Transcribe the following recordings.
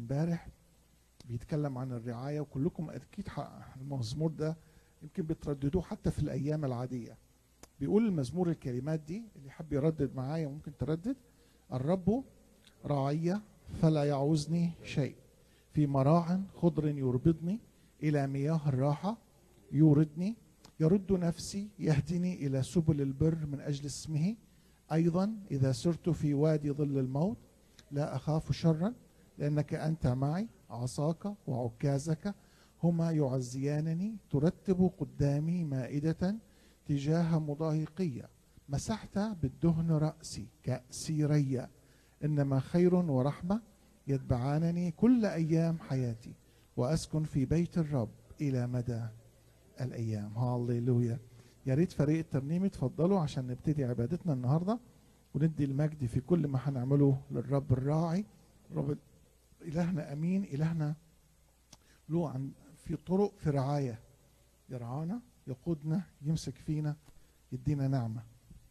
امبارح بيتكلم عن الرعاية، وكلكم أكيد المزمور ده يمكن بترددوه حتى في الأيام العادية. بيقول المزمور الكلمات دي، اللي حب يردد معايا ممكن تردد: الرب راعي فلا يعوزني شيء، في مراع خضر يربضني، إلى مياه الراحة يوردني، يرد نفسي، يهدني إلى سبل البر من أجل اسمه. أيضا إذا سرت في وادي ظل الموت لا أخاف شرا، لأنك أنت معي، عصاك وعكازك هما يعزيانني. ترتب قدامي مائدة تجاه مضايقية، مسحت بالدهن رأسي كأسي ريا. إنما خير ورحمة يتبعانني كل أيام حياتي، وأسكن في بيت الرب إلى مدى الأيام. هاليلويا. يا ريت فريق الترنيم يتفضلوا عشان نبتدي عبادتنا النهارده، وندي المجد في كل ما هنعمله للرب الراعي. رب إلهنا أمين، إلهنا له في طرق، في رعاية، يرعانا، يقودنا، يمسك فينا، يدينا نعمة.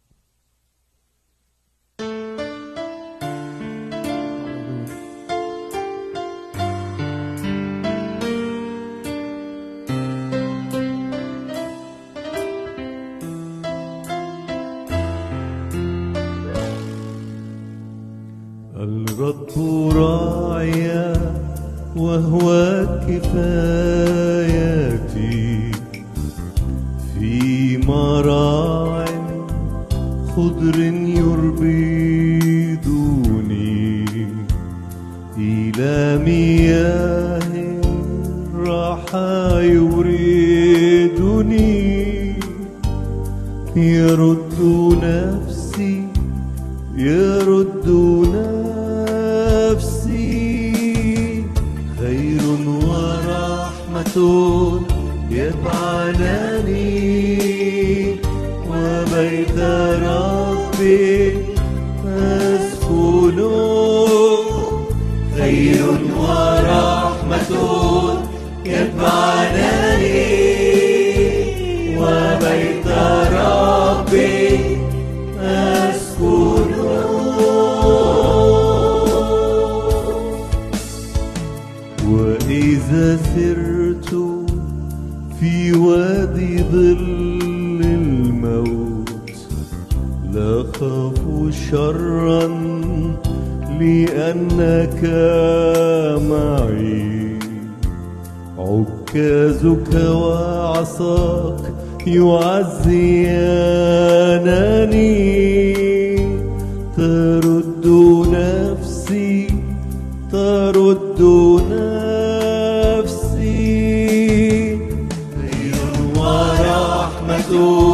الرب راعي وهو كفايتي، في مراع خضر يربدني، إلى مياه الراحة يوردني، يرد نفسي، يرد نفسي. خير ورحمة يتبعانني، وبيت ربي أسكن. خير ورحمة يتبعانني، وبيت ربي أسكن. وإذا سرت في وادي ظل الموت لا أخاف شرا، لأنك معي، عكازك وعصاك يعزيانني. ترد نفسي، ترد نفسي. خير ورحمة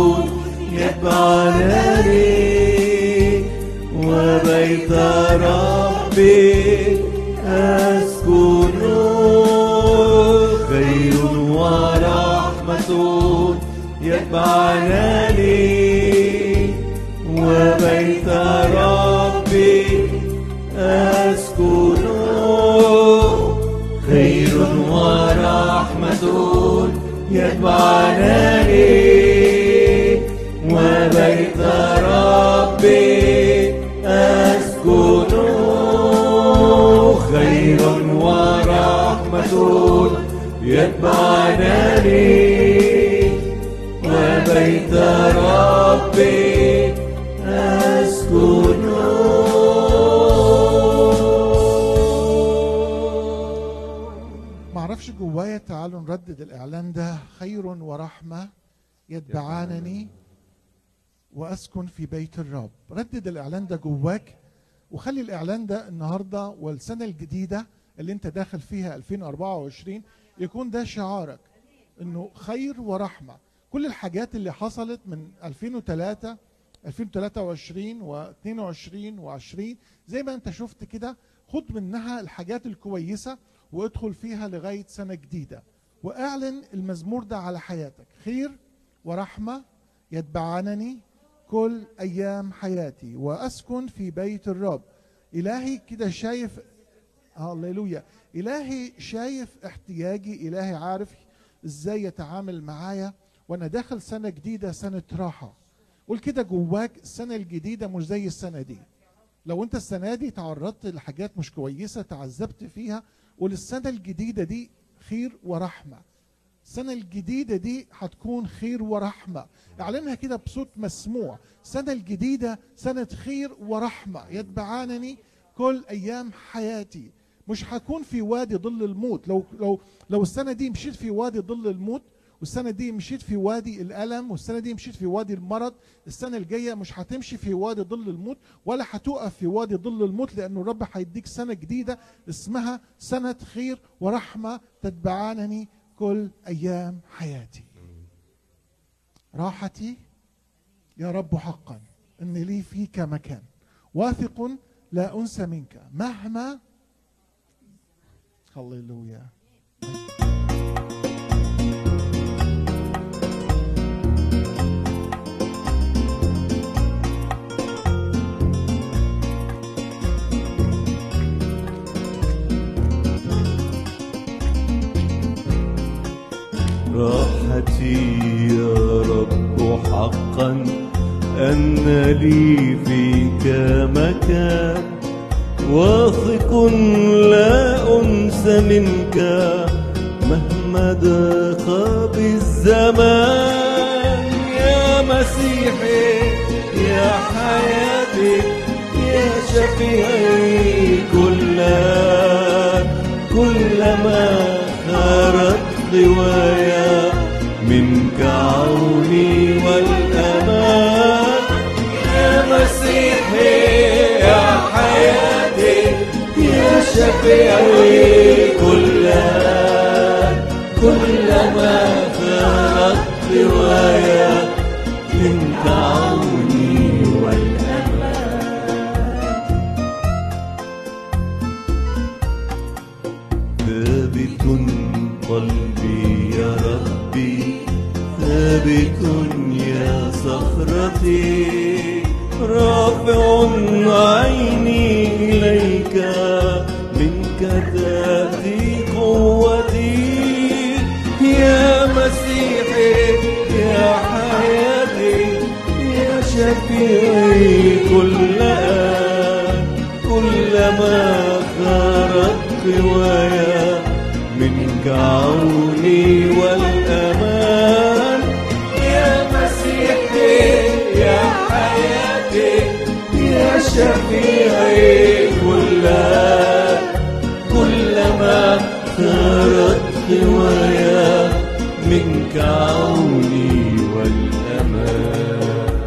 يتبعانني، وبيت ربي أسكن. خير ورحمة يتبعانني، وبيت ربي أسكن. خير ورحمة يتبعانني، وبيت ربي أسكن. خير ورحمة يتبعانني، وبيت ربي أسكن. معرفش جوايا، تعالوا نردد الإعلان ده: خير ورحمة يتبعانني وأسكن في بيت الرب. ردد الإعلان ده جواك، وخلي الإعلان ده النهاردة والسنة الجديدة اللي انت داخل فيها 2024 يكون ده شعارك، انه خير ورحمة. كل الحاجات اللي حصلت من 2003 2023 و22 و20 زي ما انت شفت كده، خد منها الحاجات الكويسة وادخل فيها لغاية سنة جديدة، واعلن المزمور ده على حياتك: خير ورحمة يتبعانني كل أيام حياتي، وأسكن في بيت الرب. إلهي كده شايف، هاليلويا، إلهي شايف احتياجي، إلهي عارف إزاي يتعامل معايا، وأنا داخل سنة جديدة، سنة راحة. قول كده جواك: السنة الجديدة مش زي السنة دي، لو انت السنة دي تعرضت لحاجات مش كويسة تعذبت فيها، قول السنة الجديدة دي خير ورحمة. السنة الجديدة دي هتكون خير ورحمة. اعلنها كده بصوت مسموع: السنة الجديدة سنة خير ورحمة يتبعانني كل أيام حياتي. مش هكون في وادي ظل الموت. لو السنة دي مشيت في وادي ظل الموت، والسنة دي مشيت في وادي الألم، والسنة دي مشيت في وادي المرض، السنة الجاية مش هتمشي في وادي ظل الموت ولا هتقف في وادي ظل الموت، لأنه الرب هيديك سنة جديدة اسمها سنة خير ورحمة تتبعانني كل أيام حياتي. راحتي يا رب حقا إن لي فيك مكان، واثق لا أنسى منك مهما. هللويا. راحتي يا رب حقا أن لي فيك مكان، واثق لا أنسى منك مهما ضاق بالزمان. يا مسيحي يا حياتي يا شفيعي، كلما خارت غوايا منك عوني والأمان. يا مسيحي يا حياتي يا شفيعي، كلما خارت غوايا منك عوني والأمان. ثابت قلبي يا ربي، ثابت يا صخرتي، رافع عيني إليك منك تأتي قوتي. يا مسيحي يا حياتي يا شفيعي، كلما خارت غوايا منك عوني والأمان. يا مسيحي يا حياتي يا شفيعي، كلما خارت غوايا منك عوني والأمان.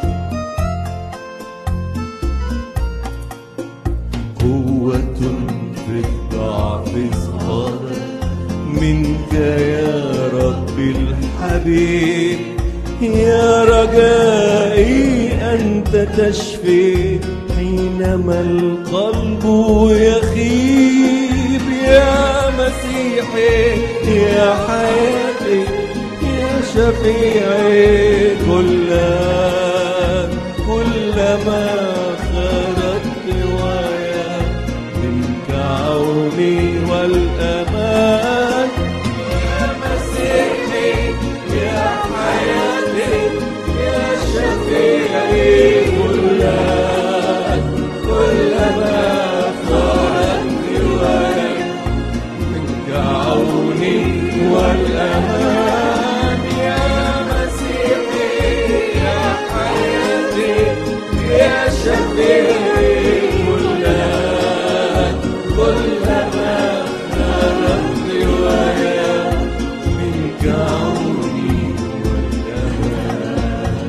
قوة في الضعف صارت منك يا رب الحبيب. يا رجائي أنت تشفي حينما القلب يخيب. يا مسيحي يا حياتي يا شفيعي، كلما خرت رواية منك عوني والأمان. يا مسيحي يا حياتي يا شفيعي، كلما خرت رواية منك عوني والأمان. يا مسيحي يا حياتي يا شفيعي، كلما خرت رواية منك عوني والأمان.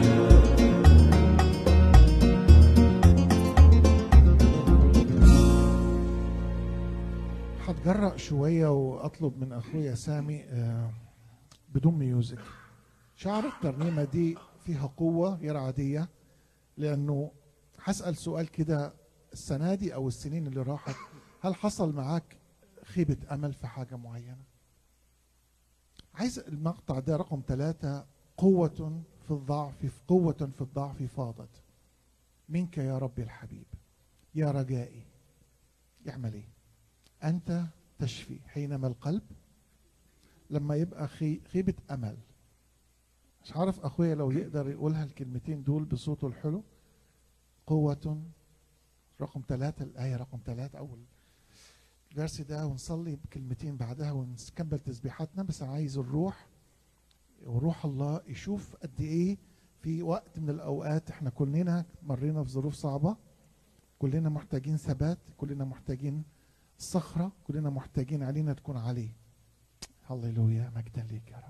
هتجرأ شوية وأطلب من أخويا سامي بدون ميوزك. شعر الترنيمة دي فيها قوة غير عادية، لأنه هسأل سؤال كده: السنة دي أو السنين اللي راحت هل حصل معاك خيبة أمل في حاجة معينة؟ عايز المقطع ده رقم 3: قوة في الضعف فاضت منك يا ربي الحبيب. يا رجائي يعمل ايه؟ أنت تشفي حينما القلب لما يبقى خيبة أمل. مش عارف أخويا لو يقدر يقولها الكلمتين دول بصوته الحلو: قوة رقم 3، الآية رقم 3 أول الفيرس ده، ونصلي بكلمتين بعدها ونكمل تسبيحاتنا. بس أنا عايز الروح وروح الله يشوف قد إيه في وقت من الأوقات إحنا كلنا مرينا في ظروف صعبة، كلنا محتاجين ثبات، كلنا محتاجين صخرة، كلنا محتاجين علينا تكون عليه. هللويا، مجدا ليك يا رب.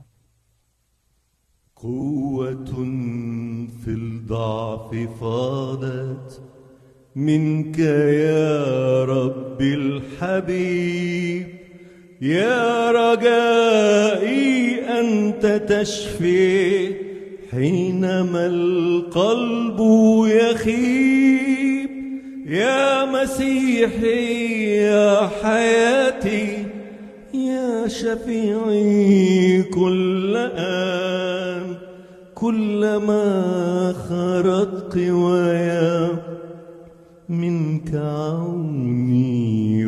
قوة في الضعف فاضت منك يا رب الحبيب، يا رجائي أنت تشفي حينما القلب يخيب، يا مسيحي يا حياتي يا شفيعي كل آن، كلما خرت قوايا منك عوني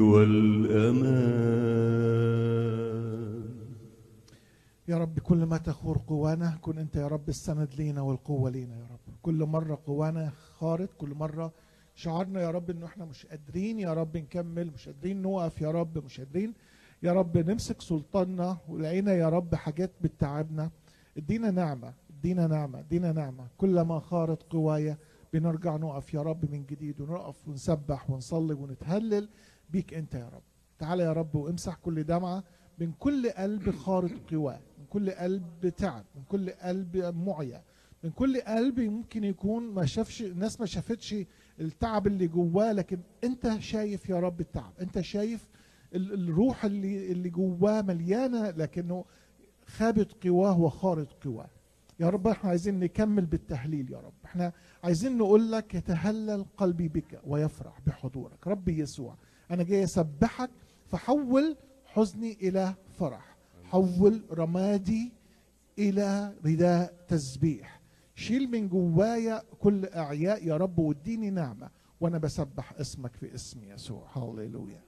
والأمان. يا رب كل ما تخور قوانا كن أنت يا رب السند لينا والقوة لينا يا رب. كل مرة قوانا خارت، كل مرة شعرنا يا رب إنه إحنا مش قادرين يا رب نكمل، مش قادرين نوقف يا رب، مش قادرين يا رب نمسك سلطاننا، ولقينا يا رب حاجات بتتعبنا. ادينا نعمة، ادينا نعمة، ادينا نعمة. كلما خارت قوايا بنرجع نقف يا رب من جديد، ونقف ونسبح ونصلي ونتهلل بيك انت يا رب. تعالى يا رب وامسح كل دمعة من كل قلب خارط قواه، من كل قلب تعب، من كل قلب معيا، من كل قلب ممكن يكون ما شافش، الناس ما شافتش التعب اللي جواه، لكن انت شايف يا رب التعب، انت شايف الروح اللي جواه مليانة لكنه خابت قواه وخارط قواه. يا رب احنا عايزين نكمل بالتهليل يا رب، احنا عايزين نقول لك يتهلل قلبي بك ويفرح بحضورك. ربي يسوع انا جاي اسبحك، فحول حزني الى فرح، حول رمادي الى رداء تسبيح، شيل من جوايا كل اعياء يا رب، واديني نعمة وانا بسبح اسمك في اسم يسوع. هاليلويا.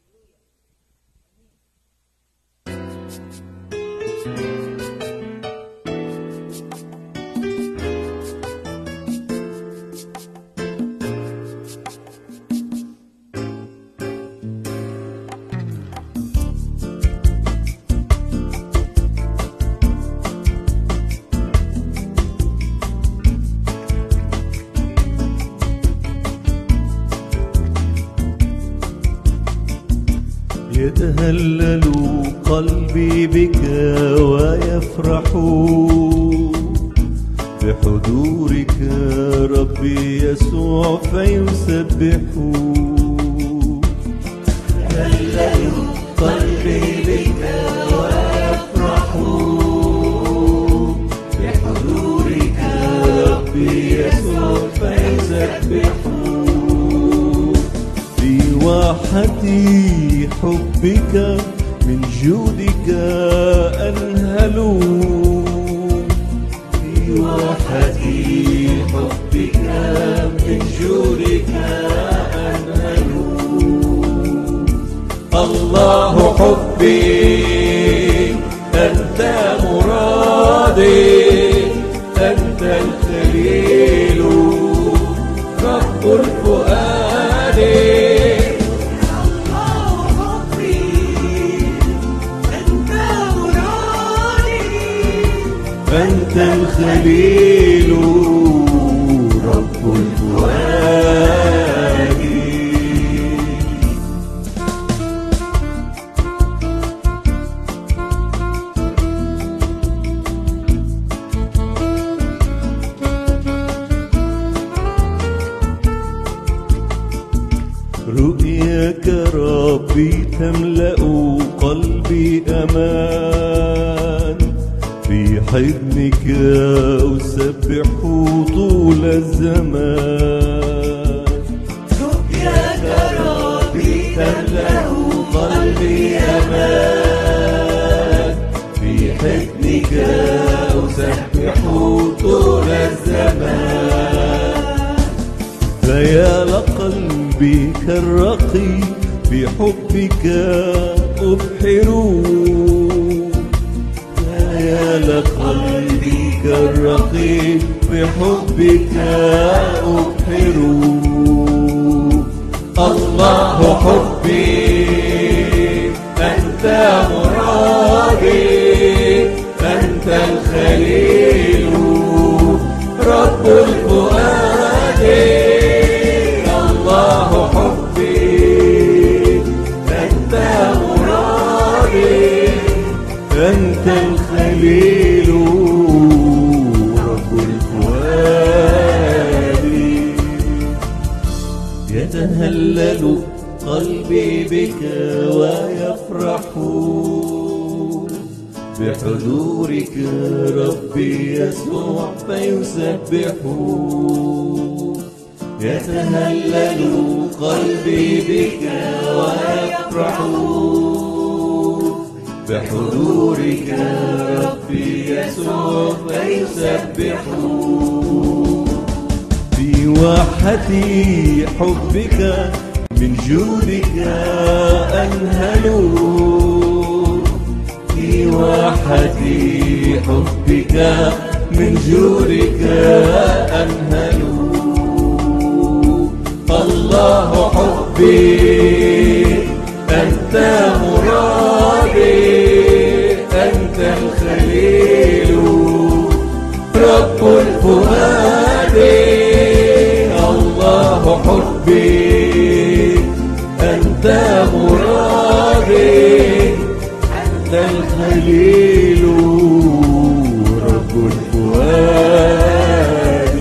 يتهلل قلبي بك ويفرح بحضورك ربي يسوع فيسبح. يتهلل قلبي بك ويفرح بحضورك ربي يسوع فيسبح. في واحتي حبك من جودك أنهل، في واحتي حبك من جودك أنهل. الله حبي أنت مرادي، أنت الخليل رب الفؤاد. أنت الخليل رب الفؤاد. رؤياك ربي تملأ قلبي أمان، في حضنك أسبح طول الزمان. رؤياك ربي تملأ قلبي أمان، في حضنك أسبح طول الزمان. فيا لقلبي كالرقي بحبك أبحر، يا لقلبي كالرقي بحبك أبحر. الله حبي أنت مرادي أنت الخليل رب الفؤاد الله حبي أنت مرادي أنت الخليل رب الفؤاد يتهلل قلبي بك ويفرح بحضورك ربي يسوع فيسبح يتهلل قلبي بك ويفرح بحضورك ربي يسوع فيسبح في واحة حبك من جودك أنهل في واحة حبك من جودك أنهل الله حبي أنت مرادي أنت الخليل رب الفؤاد الله حبي أنت مرادي أنت الخليل رب الفؤاد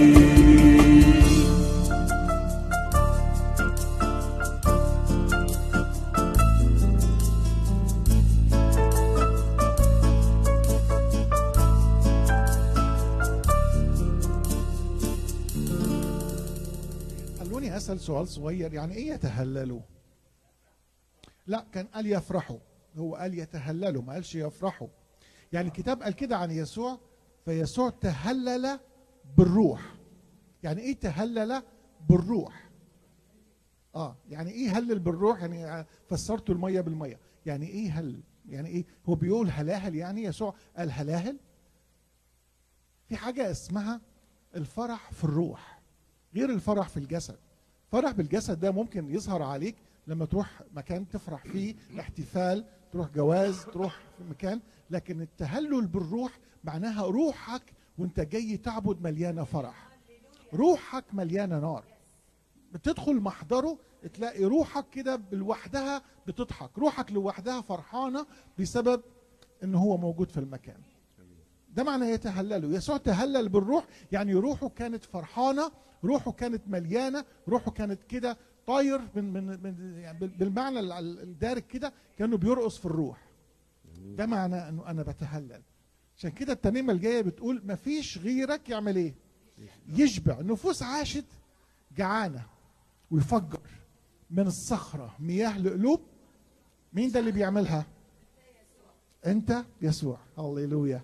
خلوني أسأل سؤال صغير، يعني إيه يتهللوا؟ لا، كان قال يفرحوا، هو قال يتهللوا، ما قالش يفرحوا. يعني الكتاب قال كده عن يسوع، فيسوع تهلل بالروح. يعني ايه تهلل بالروح؟ يعني ايه هلل بالروح؟ يعني فسرته الميه بالميه. يعني ايه هل؟ يعني ايه؟ هو بيقول هلاهل، يعني يسوع قال هلاهل. في حاجه اسمها الفرح في الروح غير الفرح في الجسد. فرح بالجسد ده ممكن يظهر عليك لما تروح مكان تفرح فيه، احتفال، تروح جواز، تروح في مكان. لكن التهلل بالروح معناها روحك وانت جاي تعبد مليانه فرح، روحك مليانه نار. بتدخل محضره تلاقي روحك كده لوحدها بتضحك، روحك لوحدها فرحانه بسبب ان هو موجود في المكان ده. معنى يتهللوا. يسوع تهلل بالروح، يعني روحه كانت فرحانه، روحه كانت مليانه، روحه كانت كده طاير من يعني بالمعنى الدارج كده، كانه بيرقص في الروح. ده معنى انه انا بتهلل. عشان كده الترنيمه الجايه بتقول مفيش غيرك يعمل ايه؟ يشبع. نفوس عاشت جعانه ويفجر من الصخره مياه لقلوب. مين ده اللي بيعملها؟ انت يسوع. هللويا.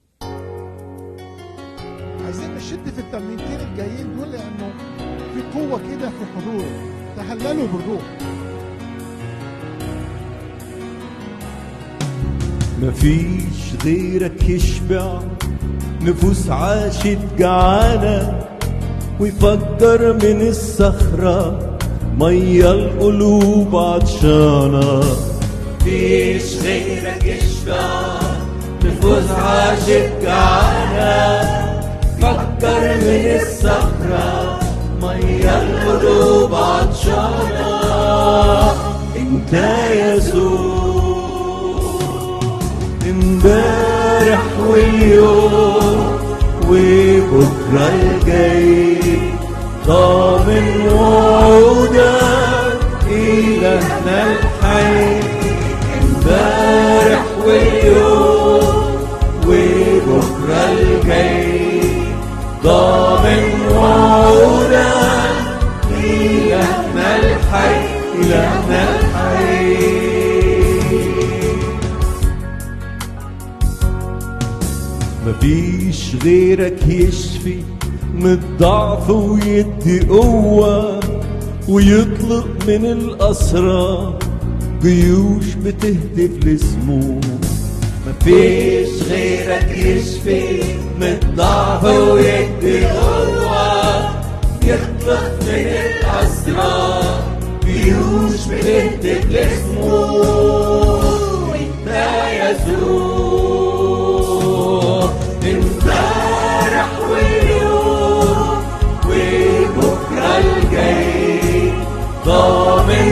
عايزين نشد في الترنيمتين الجايين دول، لانه في قوه كده في حضوره. تهللوا بالروح. مفيش غيرك يشبع نفوس عاشت جعانة ويفجر من الصخرة مية القلوب عطشانة. مفيش غيرك يشبع نفوس عاشت جعانة فكر من الصخرة مية القلوب عطشانة. انت يسوع امبارح واليوم وبكرة الجاي ضامن وعودك إلهنا الحي. امبارح واليوم وبكرة الجاي ضامن وعودك إلهنا الحي إلهنا الحي. مفيش غيرك يشفي من الضعف ويدي قوة ويطلق من الأسرى جيوش بتهتف لاسمه. مفيش غيرك يشفي من الضعف ويدي قوة يطلق من الأسرى جيوش بتهتف لاسمه. انت يسوع امبارح واليوم وبكره الجاي، ضامن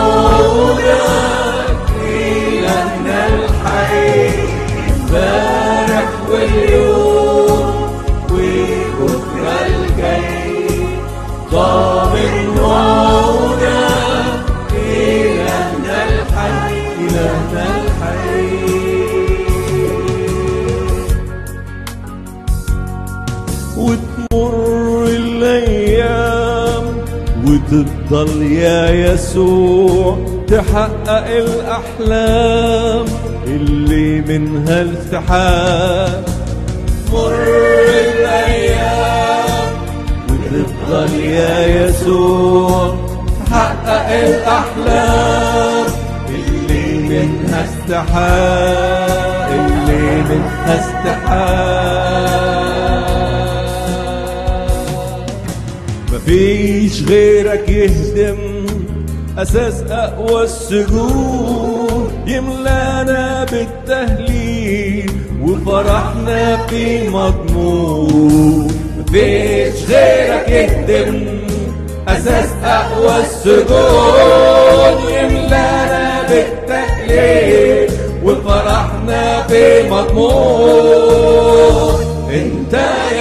وعودك إلهنا الحي. امبارح واليوم وبكره الجاي، ضامن وعودك إلهنا الحي، إلهنا الحي. وتمر الأيام وتفضل يا يسوع تحقق الأحلام اللي منها التحام. مر الأيام وتفضل يا يسوع تحقق الأحلام اللي منها استحام، اللي منها استحام. مفيش غيرك يهدم أساس أقوى السجون، يملانا بالتهليل وفرحنا في مضمون. مفيش غيرك يهدم أساس أقوى السجون، يملانا بالتهليل وفرحنا في مضمون. انت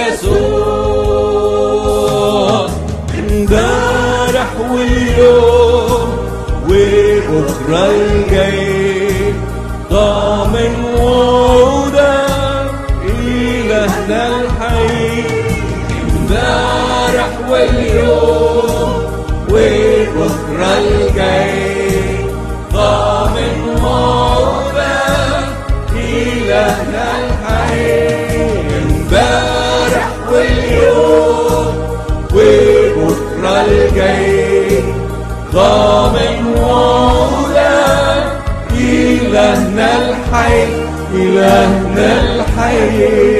يسوع امبارح واليوم وبكره الجاي، ضامن وعودك إلهنا الحي. امبارح واليوم وبكره الجاي، ضامن وعودك إلهنا الحي. امبارح واليوم وبكره الجاي، ضامن وعودك إلهنا الحي، إلهنا الحي.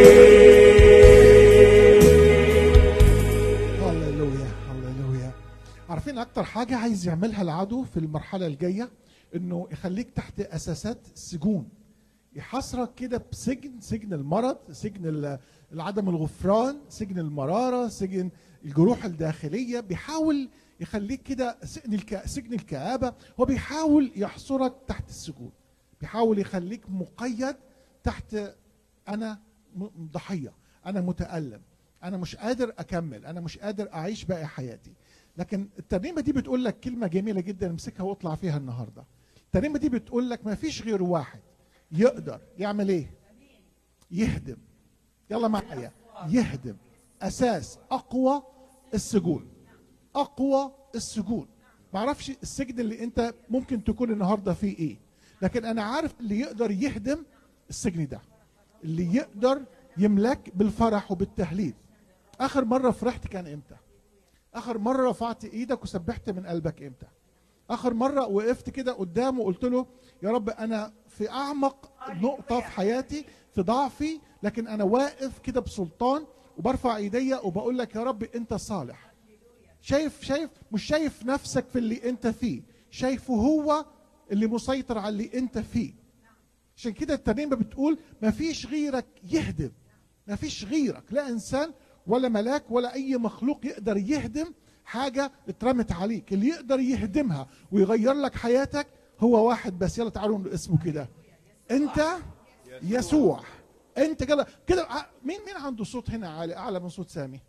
هللويا هللويا. عارفين اكتر حاجه عايز يعملها العدو في المرحله الجايه؟ انه يخليك تحت اساسات سجون، يحصرك كده بسجن، سجن المرض، سجن العدم الغفران، سجن المراره، سجن الجروح الداخليه. بيحاول يخليك كده سجن الكآبه. هو بيحاول يحصرك تحت السجون، بيحاول يخليك مقيد تحت انا ضحيه، انا متألم، انا مش قادر اكمل، انا مش قادر اعيش باقي حياتي. لكن الترنيمه دي بتقول لك كلمه جميله جدا، امسكها واطلع فيها النهارده. الترنيمه دي بتقول لك ما فيش غير واحد يقدر يعمل ايه؟ يهدم. يلا معايا، يهدم اساس اقوى السجون. اقوى السجون. ما اعرفش السجن اللي انت ممكن تكون النهارده فيه ايه، لكن انا عارف اللي يقدر يهدم السجن ده، اللي يقدر يملاك بالفرح وبالتهليل. اخر مره فرحت كان امتى؟ اخر مره رفعت ايدك وسبحت من قلبك امتى؟ اخر مره وقفت كده قدامه وقلت له يا رب انا في اعمق نقطه في حياتي، في ضعفي، لكن انا واقف كده بسلطان وبرفع ايديا وبقول لك يا رب انت صالح. شايف مش شايف نفسك في اللي انت فيه، شايفه هو اللي مسيطر على اللي انت فيه. عشان كده الترنيمه بتقول ما فيش غيرك يهدم. ما فيش غيرك، لا انسان ولا ملاك ولا اي مخلوق يقدر يهدم حاجه اترمت عليك. اللي يقدر يهدمها ويغير لك حياتك هو واحد بس. يلا تعالوا نقول اسمه كده، انت يسوع. انت كده مين عنده صوت هنا عالي اعلى من صوت سامي؟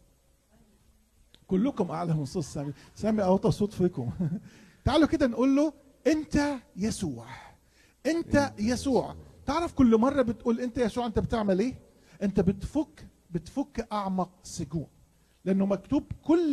كلكم اعلى من صوت سامي. سامي اوطى صوت فيكم. تعالوا كده نقول له انت يسوع، انت يسوع. تعرف كل مره بتقول انت يسوع انت بتعمل ايه؟ انت بتفك اعمق سجون، لانه مكتوب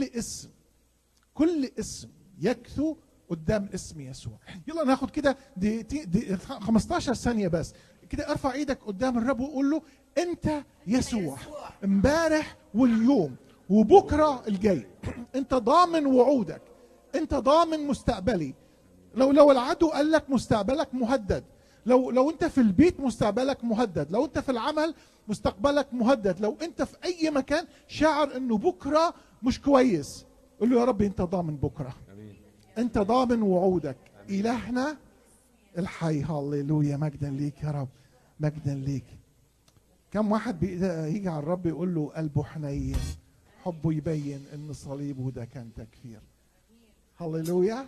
كل اسم يكثو قدام اسم يسوع. يلا ناخد كده دي 15 ثانيه بس كده. ارفع ايدك قدام الرب وقول له انت يسوع امبارح واليوم وبكره الجاي. انت ضامن وعودك، انت ضامن مستقبلي. لو العدو قال لك مستقبلك مهدد، لو انت في البيت مستقبلك مهدد، لو انت في العمل مستقبلك مهدد، لو انت في اي مكان شاعر انه بكره مش كويس، قول له يا رب انت ضامن بكره. انت ضامن وعودك. الهنا الحي. هللويا، مجدا ليك يا رب، مجدا ليك. كم واحد يجي على الرب يقول له قلبه حنين، حبه يبين ان صليبه ده كان تكفير. هللويا.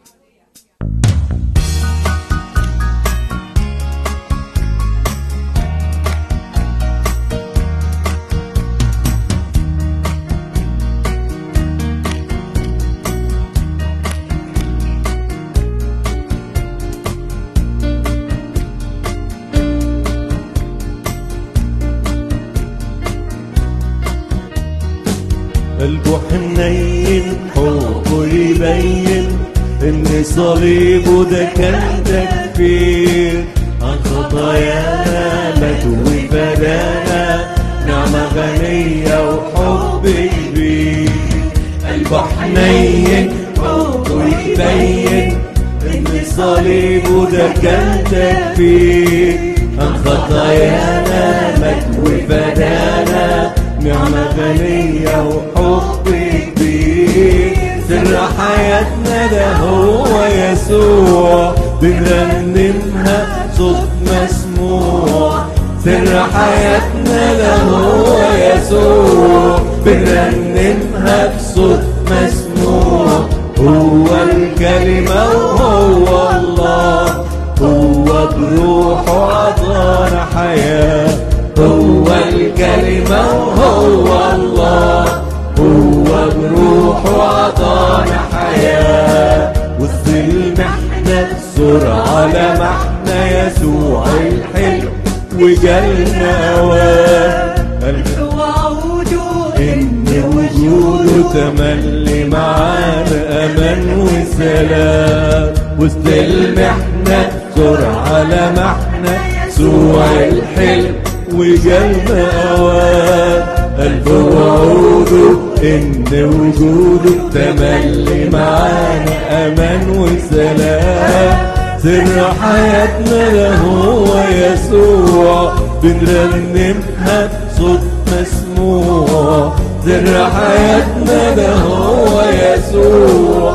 قلبه حنين، حبه يبين ان صليبه ده كان تكفير عن خطايانا، مات وفدانا، نعمة غنية وحب كبير. قلبه حنين، حبه يبين ان صليبه ده كان تكفير عن خطايانا، مات وفدانا، نعمة غنية وحب كبير. سر حياتنا ده هو يسوع، بنرنمها صوت مسموع. سر حياتنا ده هو يسوع، بنرنمها بصوت مسموع. هو الكلمة وهو الله، هو بروحه عطانا حياة. هو الكلمة وهو الله، هو بروحه عطانا حياة. وسط المحنة بسرعة لمحنا يسوع الحلو وجالنا أوان. إن وجوده تملي معانا أمان وسلام. وسط المحنة بسرعة لمحنا يسوع الحلو وجالنا أوان. قلب وعوده إن وجوده تملي معانا أمان وسلام. سر حياتنا ده هو يسوع، بنرنمها بصوت مسموع. سر حياتنا ده هو يسوع،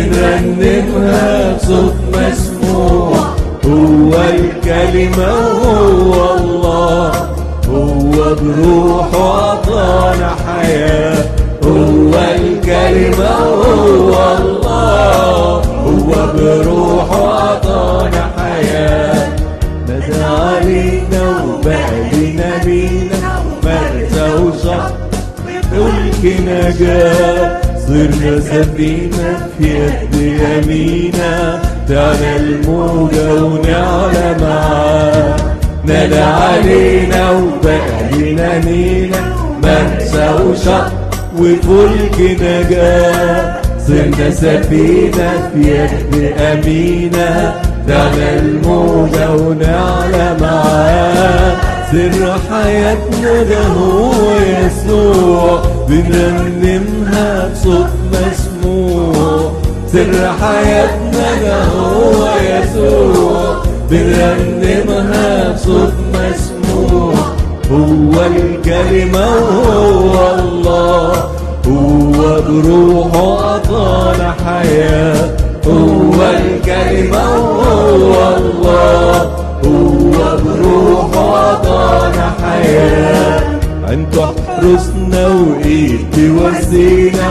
بنرنمها بصوت مسموع. هو الكلمة وهو الله، هو بروحه عطانا حياة. هو الكلمة وهو الله، هو بروحه عطانا حياة. نادى علينا وبعدنا بينا، مرسى وشط ملك نجاة. صرنا سفينة في يد يمينا، تعالى الموجة ونعلى معاه. نادى علينا وبعدنا بينا، مرسى وشط وفلك نجاة. صرنا سفينة في يد أمينة، تعالى الموجة ونعلى معاه. سر حياتنا ده هو يسوع، بنرنمها بصوت مسموع. سر حياتنا ده هو يسوع، بنرنمها بصوت مسموع. هو الكلمة وهو الله، هو بروحه عطانا حياة. هو الكلمة وهو الله، هو بروحه عطانا حياة. انتوا حرسنا وايد تواسينا،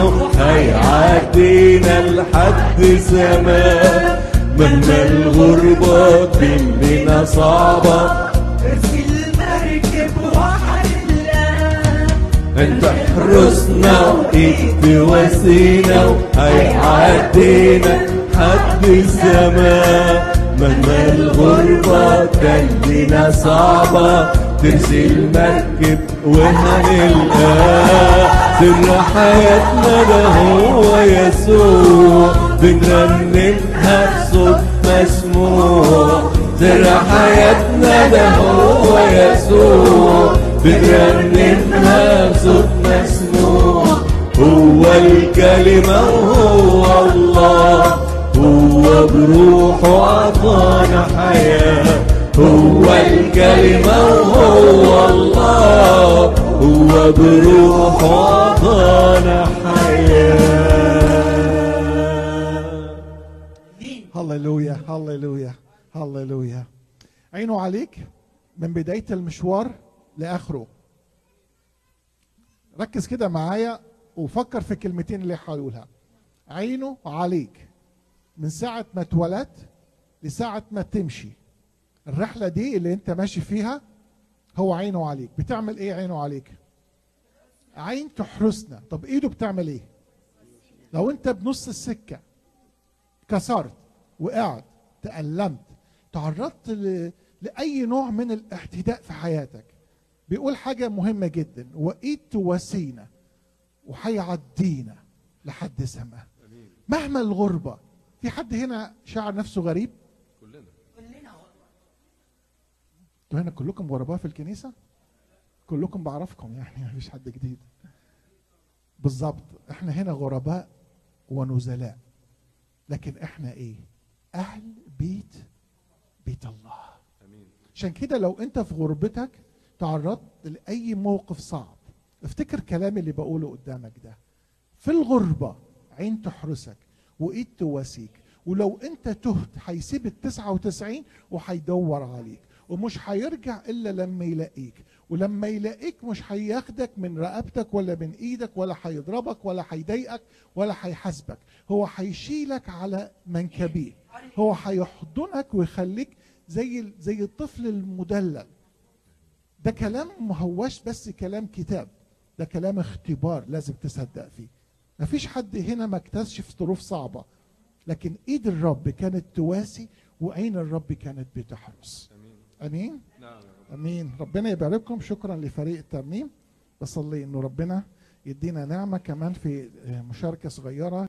وهيعدينا لحد سماء. مهما الغربة مننا صعبة، في المركب وحد الله. انت حرسنا وايد تواسينا، وهيعدينا لحد السماء. مهما الغربة كلنا صعبة، ترسل مركب وهنلقاه. سر حياتنا ده هو يسوع، بنرنمها بصوت مسموع. سر حياتنا ده هو يسوع، بنرنمها بصوت مسموع. هو الكلمة وهو الله، هو بروحه عطانا حياة. هو الكلمة وهو الله، هو بروحه عطانا حياة. هللويا هللويا. عينه عليك من بداية المشوار لآخره. ركز كده معايا وفكر في الكلمتين اللي هقولها. عينه عليك من ساعة ما اتولدت لساعة ما تمشي. الرحلة دي اللي انت ماشي فيها هو عينه عليك. بتعمل ايه عينه عليك؟ عين تحرسنا. طب ايده بتعمل ايه؟ لو انت بنص السكة كسرت، وقعت، تألمت، تعرضت لأي نوع من الاعتداء في حياتك، بيقول حاجة مهمة جدا: وإيد تواسينا وهيعدينا لحد سماء. مهما الغربة. في حد هنا شعر نفسه غريب؟ كلنا انتوا هنا كلكم غرباء في الكنيسة؟ كلكم بعرفكم يعني، مفيش حد جديد. بالظبط، احنا هنا غرباء ونزلاء، لكن احنا ايه؟ اهل بيت الله. امين. عشان كده لو انت في غربتك تعرضت لاي موقف صعب، افتكر كلامي اللي بقوله قدامك ده. في الغربة عين تحرسك وايد تواسيك، ولو انت تهت هيسيب ال99 وهيدور عليك، ومش هيرجع الا لما يلاقيك. ولما يلاقيك مش هياخدك من رقبتك ولا من ايدك ولا هيضربك ولا هيضايقك ولا هيحاسبك. هو هيشيلك على منكبيه، هو هيحضنك ويخليك زي الطفل المدلل. ده كلام ما هوش بس كلام كتاب، ده كلام اختبار لازم تصدق فيه. مفيش حد هنا ما اكتشف ظروف صعبة، لكن ايد الرب كانت تواسي وعين الرب كانت بتحرس. امين. نعم. امين. ربنا يبارككم. شكرا لفريق الترنيم. بصلي انه ربنا يدينا نعمة كمان في مشاركة صغيرة